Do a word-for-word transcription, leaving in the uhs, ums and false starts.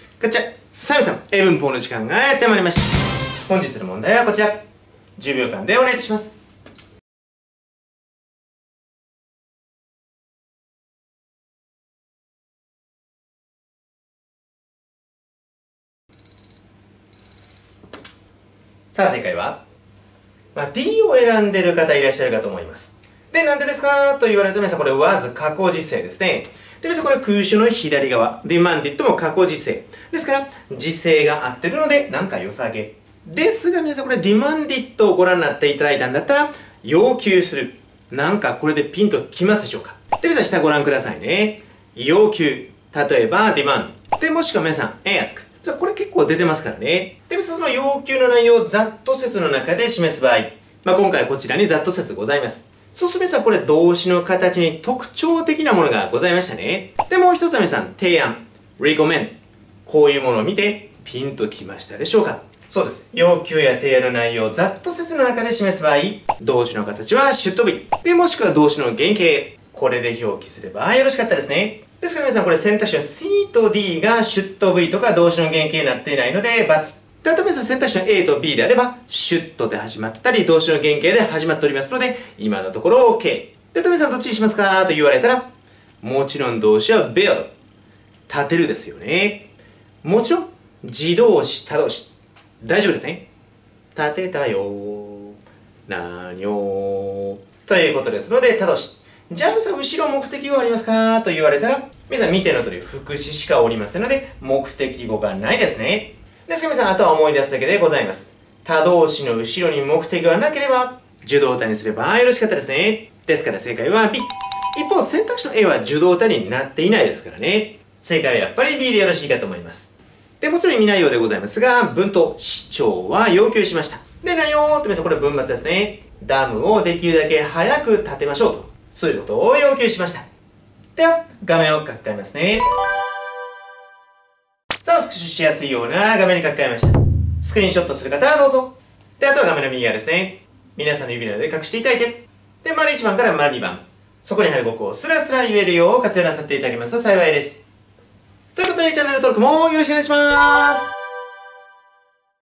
ガチャ、さあ皆さん、英文法の時間がやってまいりました。本日の問題はこちら。じゅうびょうかんでお願いいたします。さあ正解は、まあ、D を選んでる方いらっしゃるかと思います。で、なんでですかと言われた皆さん、これ was 過去時制ですね。で、皆さんこれ空詞の左側、demanded も過去時制。ですから、時制が合ってるので、なんか良さげ。ですが皆さんこれ demanded をご覧になっていただいたんだったら、要求する。なんかこれでピンときますでしょうか。で、皆さん下ご覧くださいね。要求。例えば demand。で、もしくは皆さん ask。これ結構出てますからね。で、その要求の内容をざっと説の中で示す場合、まあ、今回こちらにざっと説ございます。そうすると皆さんこれ動詞の形に特徴的なものがございましたね。で、もう一つは皆さん提案、recommend。こういうものを見てピンときましたでしょうか。そうです。要求や提案の内容をざっと説の中で示す場合、動詞の形は should be。で、もしくは動詞の原型。これで表記すればよろしかったですね。ですから皆さんこれ選択肢は C と D が should be とか動詞の原型になっていないので×。で、あと皆さん選択肢の A と B であれば should で始まったり動詞の原型で始まっておりますので今のところ OK。で、あと皆さんどっちにしますかと言われたらもちろん動詞は build。立てるですよね。もちろん自動詞、他動詞。大丈夫ですね。立てたよ何をということですので他動詞。じゃあ皆さん後ろ目的語ありますかと言われたら皆さん見ての通り副詞しかおりませんので目的語がないですね。ですから皆さんあとは思い出すだけでございます。他動詞の後ろに目的語がなければ受動体にすればよろしかったですね。ですから正解は B。一方選択肢の A は受動体になっていないですからね。正解はやっぱり B でよろしいかと思います。で、もちろん意味内容でございますが文と主張は要求しました。で、何をって皆さんこれ文末ですね。ダムをできるだけ早く建てましょうと。そういうことを要求しました。では、画面を書き換えますね。さあ、復習しやすいような画面に書き換えました。スクリーンショットする方はどうぞ。で、あとは画面の右側ですね。皆さんの指などで隠していただいて。で、丸いちばんから丸にばん。そこに入る語句をスラスラ言えるよう活用なさっていただけますと幸いです。ということで、チャンネル登録もよろしくお願いします。